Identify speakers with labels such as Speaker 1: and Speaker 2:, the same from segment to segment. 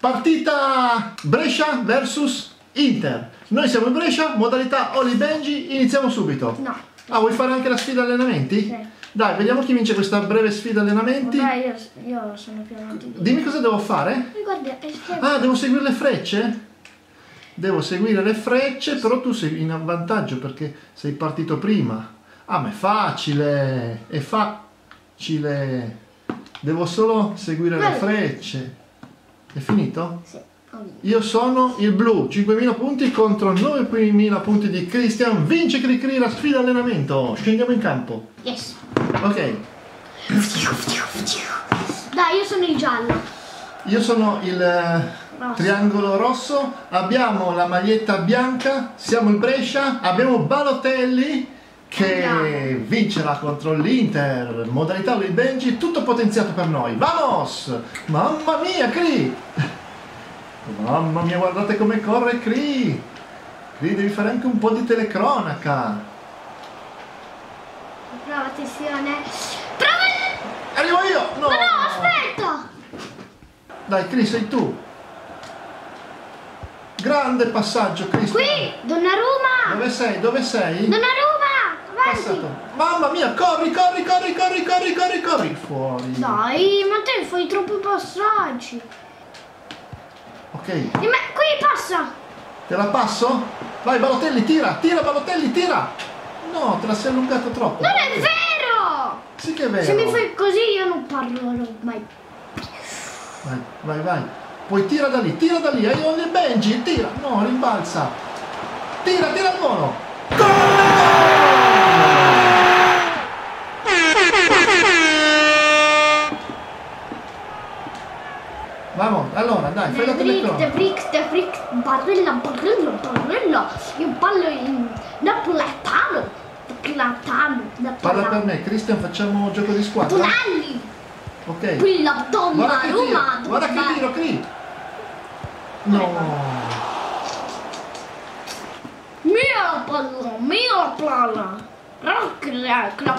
Speaker 1: Partita Brescia versus Inter. Noi siamo in Brescia, modalità Oli Benji, iniziamo subito.
Speaker 2: No.
Speaker 1: Ah, vuoi fare anche la sfida allenamenti?
Speaker 2: Sì.
Speaker 1: Dai, vediamo chi vince questa breve sfida allenamenti.
Speaker 2: Vabbè, io sono più avanti.
Speaker 1: Dimmi cosa devo fare?
Speaker 2: Guarda,
Speaker 1: Ah, devo seguire le frecce? Devo seguire le frecce, però tu sei in avvantaggio perché sei partito prima. Ah, ma è facile, è facile. Devo solo seguire le frecce. È finito?
Speaker 2: Sì, ho vinto.
Speaker 1: Io sono il blu, 5.000 punti contro 9.000 punti di Christian. Vince Cricri la sfida allenamento. Scendiamo in campo.
Speaker 2: Yes.
Speaker 1: Ok.
Speaker 2: Dai, io sono il giallo.
Speaker 1: Io sono il triangolo rosso. Abbiamo la maglietta bianca. Siamo il Brescia. Abbiamo Balotelli che vincerà contro l'Inter. Modalità Oli Benji, tutto potenziato per noi. Vamos! Mamma mia, Cri! Mamma mia, guardate come corre Cri! Cri, devi fare anche un po' di telecronaca.
Speaker 2: Prova, attenzione. Prova!
Speaker 1: Arrivo io! No!
Speaker 2: Ma no, aspetta!
Speaker 1: Dai, Cri, sei tu. Grande passaggio, Cristian.
Speaker 2: Qui, Donnarumma!
Speaker 1: Dove sei? Dove sei?
Speaker 2: Donnarumma! Avanti!
Speaker 1: Passato. Mamma mia, corri, corri, corri, corri, corri, corri, corri. Fuori.
Speaker 2: Dai, ma te fai troppi passaggi.
Speaker 1: Ok,
Speaker 2: Qui passa!
Speaker 1: te la passo? Vai, Balotelli, tira, tira, Balotelli, tira. No, te la sei allungato troppo.
Speaker 2: Non è vero!
Speaker 1: Sì che è vero.
Speaker 2: Se mi fai così io non parlerò mai.
Speaker 1: Vai, vai, vai. Poi tira da lì, hai Oli Benji, tira. No, rimbalza. Tira, tira il volo. Vamos, allora dai, fai la telecronaca.
Speaker 2: Barilla. Io parlo in napoletano.
Speaker 1: Parla per me, Christian, facciamo un gioco di squadra.
Speaker 2: Tonelli.
Speaker 1: Ok.
Speaker 2: Quella Donnarumma.
Speaker 1: Guarda che tiro, Cri. No.
Speaker 2: Mia palla. La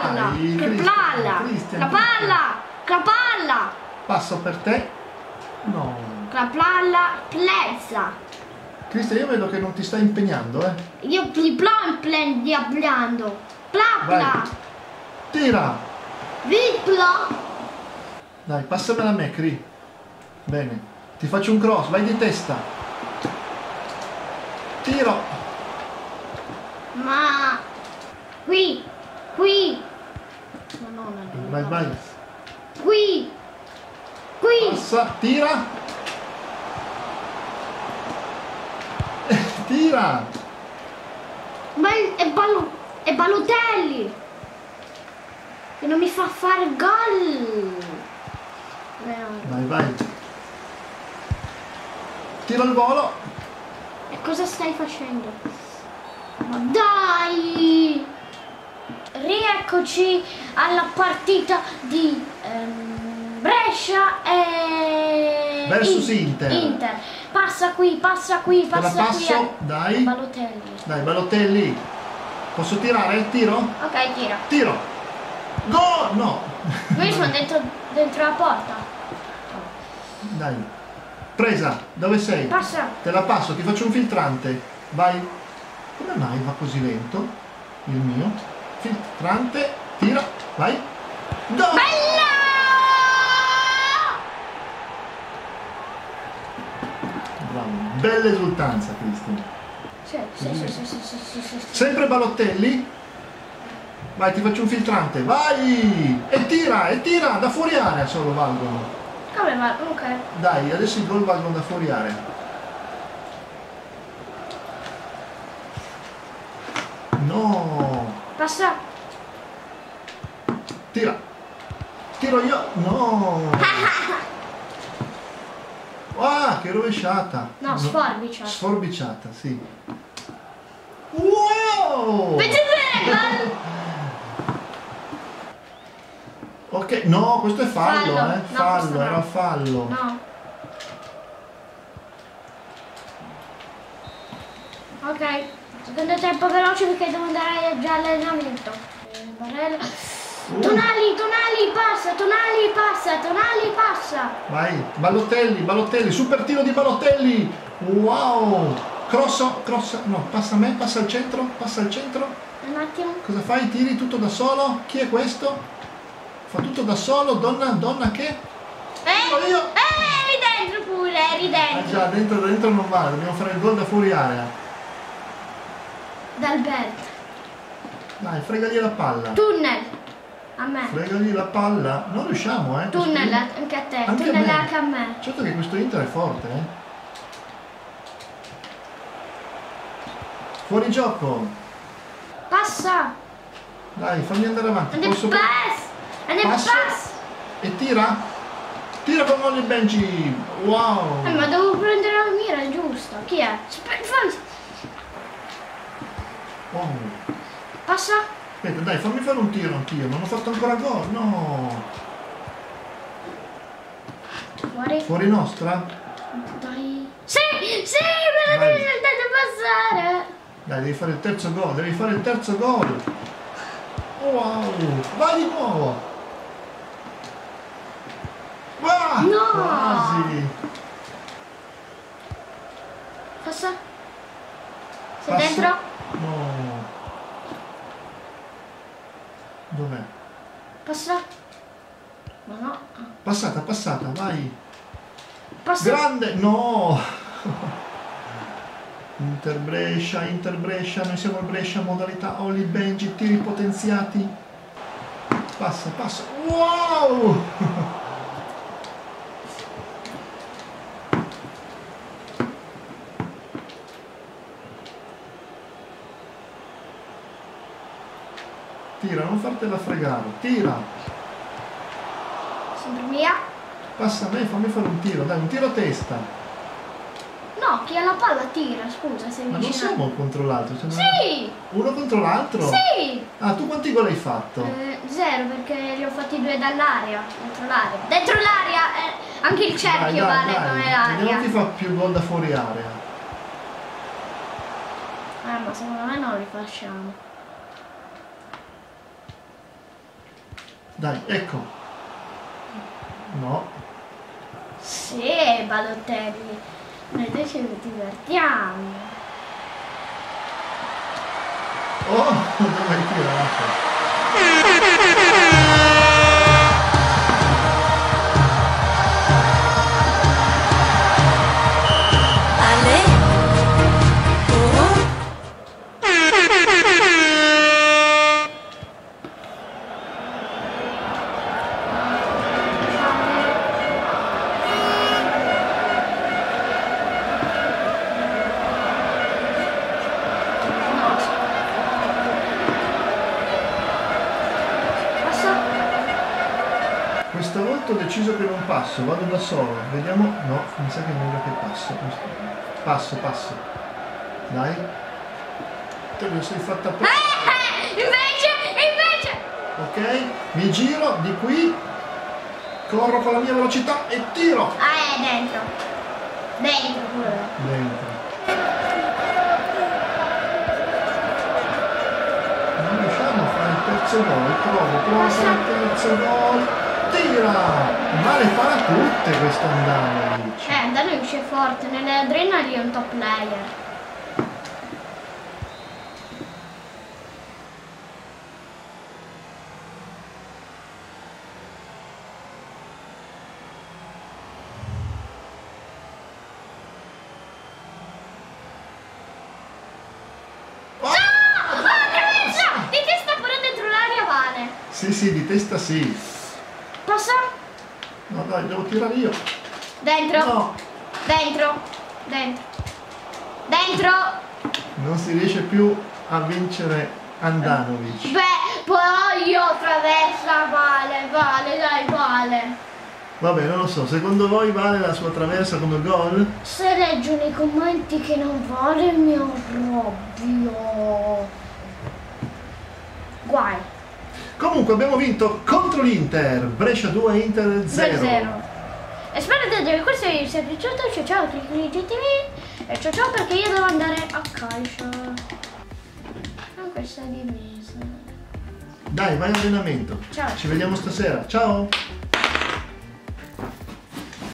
Speaker 2: palla.
Speaker 1: Passo per te. No.
Speaker 2: La palla plezza.
Speaker 1: Cristian, io vedo che non ti stai impegnando, eh.
Speaker 2: Io diablando. Plapla.
Speaker 1: Tira.
Speaker 2: Vipla.
Speaker 1: Dai, passamela a me, Cri. Bene. Ti faccio un cross, vai di testa. Tiro.
Speaker 2: Ma qui. Ma no,
Speaker 1: Vai, vai.
Speaker 2: Qui.
Speaker 1: Passa, tira. Tira.
Speaker 2: Ma è Balotelli che non mi fa fare gol.
Speaker 1: Vai, vai. Tiro il volo.
Speaker 2: E cosa stai facendo? Ma dai! Rieccoci alla partita di Brescia e
Speaker 1: Versus Inter.
Speaker 2: Passa qui, passa qui.
Speaker 1: Te la passo, dai.
Speaker 2: Balotelli.
Speaker 1: Dai, Balotelli. Posso tirare? Tiro?
Speaker 2: Ok, tira.
Speaker 1: Tiro. Go! No.
Speaker 2: Io sono dentro la porta.
Speaker 1: Dai. Presa. Dove sei?
Speaker 2: Passa.
Speaker 1: Te la passo, ti faccio un filtrante. Vai. Come mai va così lento? Il mio. Filtrante. Tira. Vai. Go!
Speaker 2: Bella!
Speaker 1: Bravo. Bella esultanza, Cristian.
Speaker 2: Sì.
Speaker 1: Sempre Balotelli. Vai, ti faccio un filtrante. Vai! E tira, da fuori area solo valgono.
Speaker 2: Come va? Ok.
Speaker 1: Dai, adesso i gol valgono da fuori area. No!
Speaker 2: Passa.
Speaker 1: Tira! Tiro io! No! Ah, che rovesciata!
Speaker 2: No, sforbicia.
Speaker 1: Sforbiciata, sì. Wow! Ok, no, questo è fallo,
Speaker 2: Fallo.
Speaker 1: eh.
Speaker 2: No,
Speaker 1: Fallo,
Speaker 2: questo no.
Speaker 1: era fallo.
Speaker 2: No. Ok. Secondo tempo veloce perché devo andare già all'allenamento. Barella. Tonali, Tonali, passa, Tonali, passa, Tonali, passa.
Speaker 1: Vai, Balotelli, Balotelli, super tiro di Balotelli. Wow. Cross, no, passa a me, passa al centro, passa al centro.
Speaker 2: Un attimo.
Speaker 1: Cosa fai? Tiri tutto da solo? Chi è questo? Fa tutto da solo? Donna che? Io.
Speaker 2: Eri dentro pure, eri dentro.
Speaker 1: Ah già, dentro non vale, dobbiamo fare il gol da fuori area.
Speaker 2: D'Alberto.
Speaker 1: Dai, fregagli la palla.
Speaker 2: Tunnel. A me.
Speaker 1: Fregagli la palla. Non riusciamo, eh.
Speaker 2: Tunnel anche a te.
Speaker 1: Anche
Speaker 2: Tunnel
Speaker 1: a me.
Speaker 2: anche a me.
Speaker 1: Certo che questo Inter è forte, eh. Fuori gioco.
Speaker 2: Passa.
Speaker 1: Dai, fammi andare avanti.
Speaker 2: And the
Speaker 1: Posso...
Speaker 2: pass. And the
Speaker 1: Passo.
Speaker 2: pass.
Speaker 1: E tira. Tira con Olli Benji. Wow.
Speaker 2: Ma devo prendere la mira, giusto. Chi è? Fai.
Speaker 1: Wow.
Speaker 2: Passa.
Speaker 1: Aspetta, dai, fammi fare un tiro anch'io. Non ho fatto ancora gol. No.
Speaker 2: Fuori.
Speaker 1: Fuori nostra?
Speaker 2: Dai. Sì, me la
Speaker 1: Vai.
Speaker 2: devi saltare passare.
Speaker 1: Dai, devi fare il terzo gol. Devi fare il terzo gol. Wow. Vai di nuovo. Wow.
Speaker 2: No.
Speaker 1: Quasi.
Speaker 2: Passa. Sei
Speaker 1: Passa.
Speaker 2: dentro?
Speaker 1: No. Dov'è?
Speaker 2: Passa. Ma no.
Speaker 1: Passata, vai.
Speaker 2: Passa.
Speaker 1: Grande, no. Inter Brescia, noi siamo il Brescia, modalità Olli Benji, tiri potenziati. Passa. Wow. Tira, non fartela fregare, tira.
Speaker 2: Sempre mia.
Speaker 1: Passa a me, fammi fare un tiro, dai, un tiro a testa.
Speaker 2: No, chi ha la palla tira, scusa, sei
Speaker 1: Ma non
Speaker 2: vicino.
Speaker 1: siamo contro l'altro, siamo
Speaker 2: Sì!
Speaker 1: uno contro l'altro?
Speaker 2: Sì!
Speaker 1: Ah, tu quanti gol hai fatto?
Speaker 2: 0 perché li ho fatti 2 dall'aria, dentro l'aria. Dentro l'aria! Anche il cerchio vale come
Speaker 1: Vediamo
Speaker 2: l'aria.
Speaker 1: chi fa più gol da fuori area.
Speaker 2: Ma secondo me non li facciamo.
Speaker 1: Dai, ecco. No.
Speaker 2: Sì, Balotelli. Noi due ci divertiamo.
Speaker 1: Oh, dove hai tirato? Questa volta ho deciso che non passo, vado da solo, vediamo, no, mi sa che è meglio che passo. Passo. Dai. Te lo sei fatta per...
Speaker 2: Invece!
Speaker 1: Ok, mi giro di qui, corro con la mia velocità e tiro.
Speaker 2: Ah, è dentro. Dentro pure.
Speaker 1: Dentro. Non riusciamo a fare il terzo gol, provo a fare il terzo gol. Tira! Ma le farà tutte questo Andanovic.
Speaker 2: Andanovic è forte, nelle adrenali è un top player. Di testa pure dentro l'aria vale.
Speaker 1: Sì, di testa sì.
Speaker 2: Passa?
Speaker 1: No dai, devo tirare io.
Speaker 2: Dentro.
Speaker 1: No.
Speaker 2: Dentro.
Speaker 1: Non si riesce più a vincere Andanovic.
Speaker 2: Beh, poi io traversa, vale.
Speaker 1: Vabbè, non lo so, secondo voi vale la sua traversa come gol?
Speaker 2: Se leggo nei commenti che non vale il mio proprio. Guai.
Speaker 1: Comunque abbiamo vinto contro l'Inter, Brescia 2, Inter 0.
Speaker 2: 2-0. E spero che questo vi sia piaciuto. Ciao, clicchi GTV. E ciao perché io devo andare a calcio. Non questa divisa.
Speaker 1: Dai, vai in allenamento.
Speaker 2: Ciao.
Speaker 1: Ci vediamo stasera. Ciao.